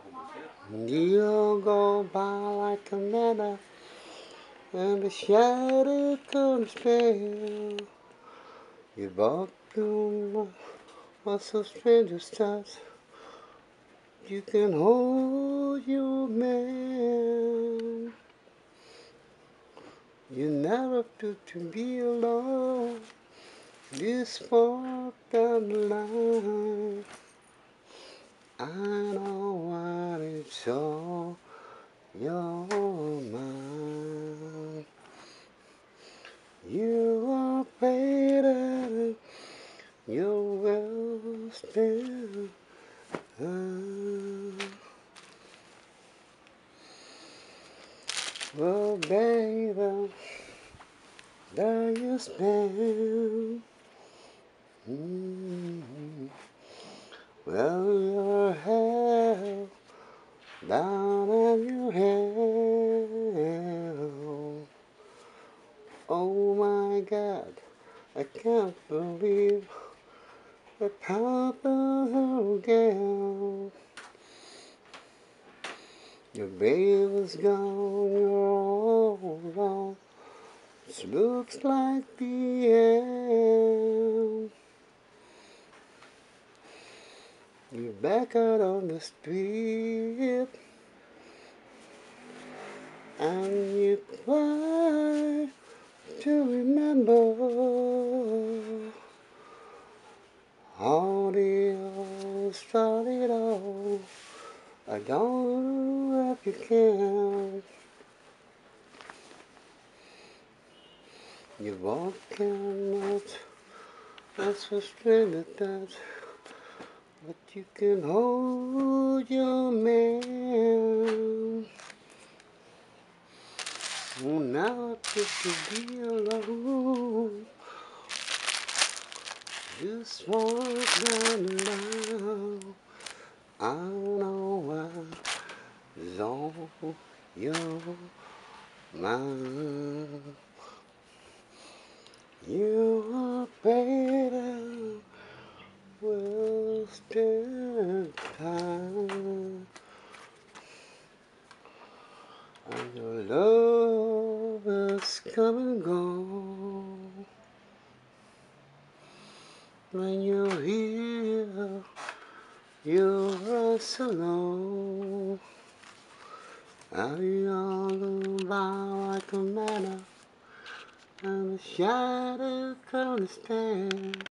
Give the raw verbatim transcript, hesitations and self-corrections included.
You'll go by like a manna, and the shadow comes pale. You walk through what's a stranger's touch. You can hold your man. You never feel to be alone. This walk down the line. I know what it's all your mind. You are better. You will spend time. Well, baby, there you spend. Mm-hmm. Well, your hair down in your hair. Oh my God, I can't believe the popular girl. Your baby's gone, you're all alone. It looks like the end. You're back out on the street, and you try to remember how the all started off. I don't know if you can. You're walking out, that's a stranger touch, but you can hold your man. Oh, now just to be alone. Just walk down the line. I know what's on your mind. You are better. We'll spend time. And your love is come and go. When you're here, you're us alone. And you're by like a manna, and the shadow comes stand.